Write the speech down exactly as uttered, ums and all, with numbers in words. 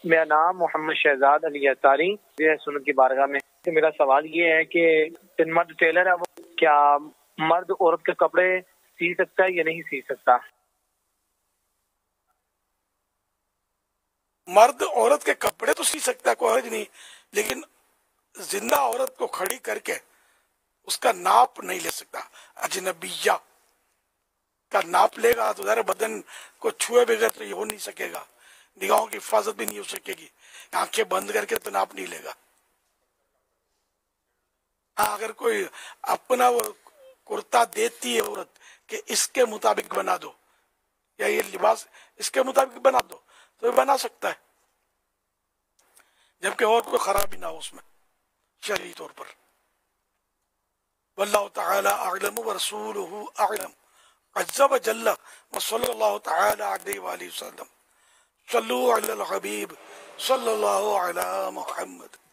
میرا نام محمد شہزاد علی اتاری یہ سنت کی بارگاہ میں. میرا سوال یہ ہے کہ جن مرد ٹیلر ہے وہ کیا مرد عورت کے کپڑے سی سکتا ہے یا نہیں سی سکتا؟ مرد عورت کے کپڑے تو سی سکتا ہے، کوئی حرج نہیں، لیکن زندہ عورت کو کھڑی کر کے اس کا ناپ نہیں لے سکتا. اجنبیہ کا ناپ لے گا تو ظاہر بدن کو چھوئے بغیر تو یہ ہو نہیں سکے گا، نگاہوں کی حفاظت بھی نہیں ہو سکے گی، آنکھیں بند کر کے تو ناپ نہیں لے گا. ہاں اگر کوئی اپنا وہ کرتا دیتی ہے عورت کہ اس کے مطابق بنا دو یا یہ لباس اس کے مطابق بنا دو تو یہ بنا سکتا ہے، جبکہ اور کوئی خرابی نہ ہو اس میں شرعی طور پر. واللہ تعالی اعلم ورسولہ اعلم عز و جل وصلی اللہ تعالی علیہ وآلہ وسلم. صلو علی الحبیب صلی اللہ علی محمد.